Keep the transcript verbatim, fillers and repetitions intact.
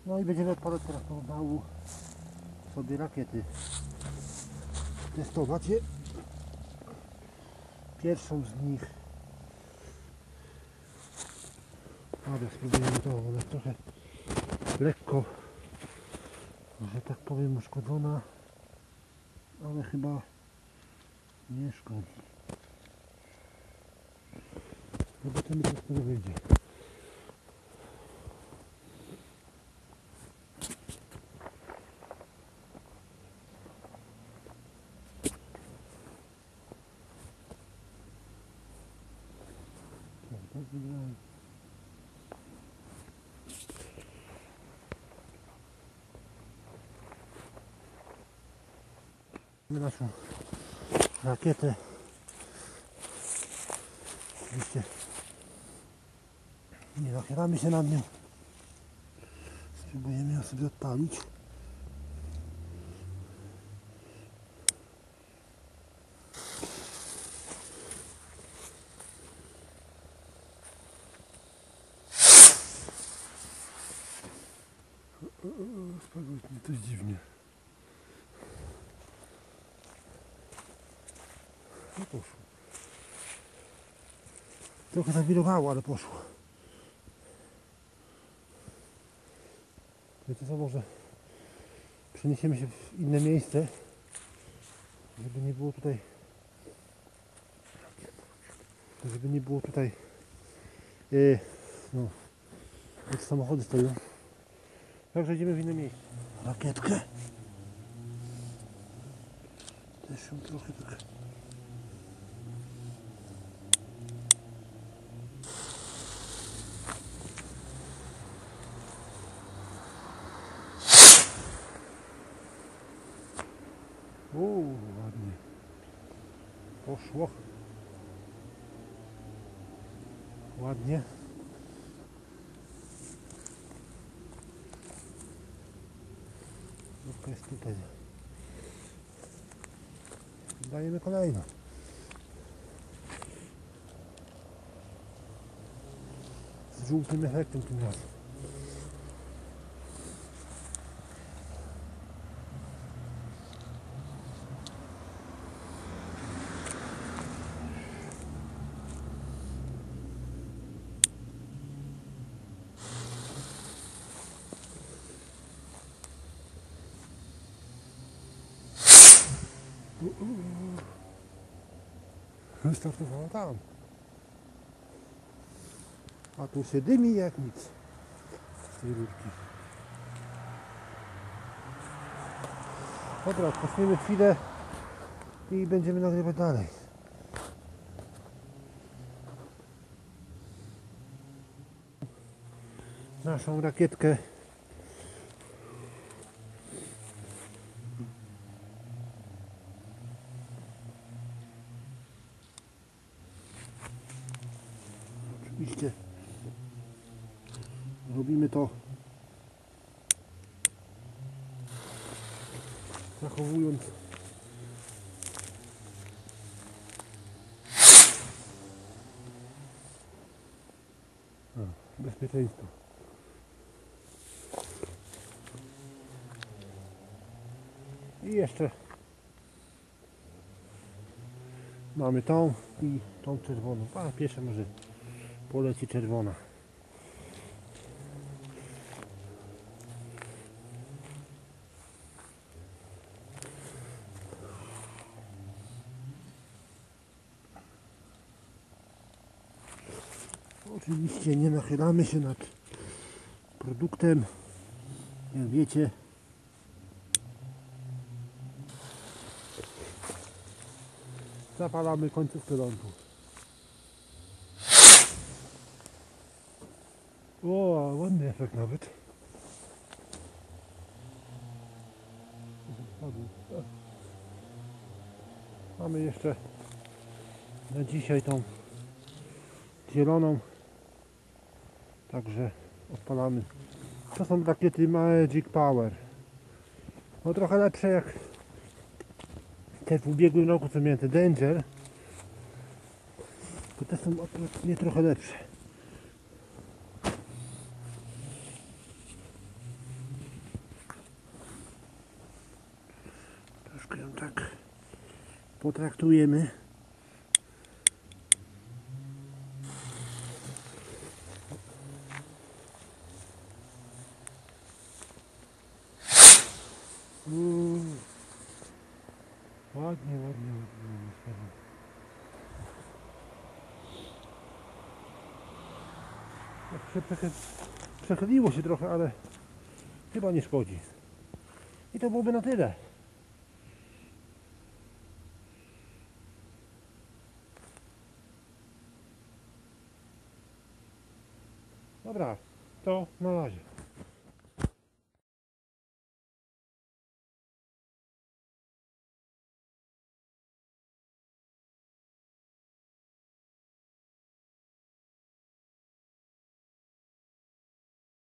No i będziemy odpalać teraz pomału sobie rakiety. Testować je. Pierwszą z nich. Ale spróbujemy to, ona jest trochę lekko, że tak powiem, uszkodzona, ale chyba nie szkodzi. Zobaczymy, co z tego wyjdzie. Tak wygląda. Naszą rakietę. Oczywiście nie nachylamy się nad nią. Spróbujemy ją sobie odpalić. Spadło coś dziwnie. No poszło. Trochę zawirowało, ale poszło. Wiecie co, może przeniesiemy się w inne miejsce, żeby nie było tutaj żeby nie było tutaj yy, no, jak samochody stoją. Także idziemy w inne miejsce. Rakietkę. Też ją trochę tak. Uuu, ładnie. Poszło. Ładnie. Lubka jest tutaj. Dajemy kolejną. Z żółtym efektem tym razem. Wystartowała tam. A tu się dymi jak nic z tej rurki. Dobra, odpoczniemy chwilę i będziemy nagrywać dalej. Naszą rakietkę oczywiście robimy to zachowując a, bezpieczeństwo. I jeszcze mamy tą i tą czerwoną. A pierwsza może poleci czerwona. Oczywiście nie nachylamy się nad produktem, jak wiecie. Zapalamy końcówkę lądu. O, ładny efekt nawet. Mamy jeszcze na dzisiaj tą zieloną. Także odpalamy. To są rakiety Magic Power. No trochę lepsze jak te w ubiegłym roku, co miałem te Danger. To te są nie trochę lepsze. ją tak potraktujemy. Mm. Ładnie, ładnie, ładnie. Tak przechyliło się trochę, ale chyba nie szkodzi. I to byłoby na tyle. Dobra, to na razie.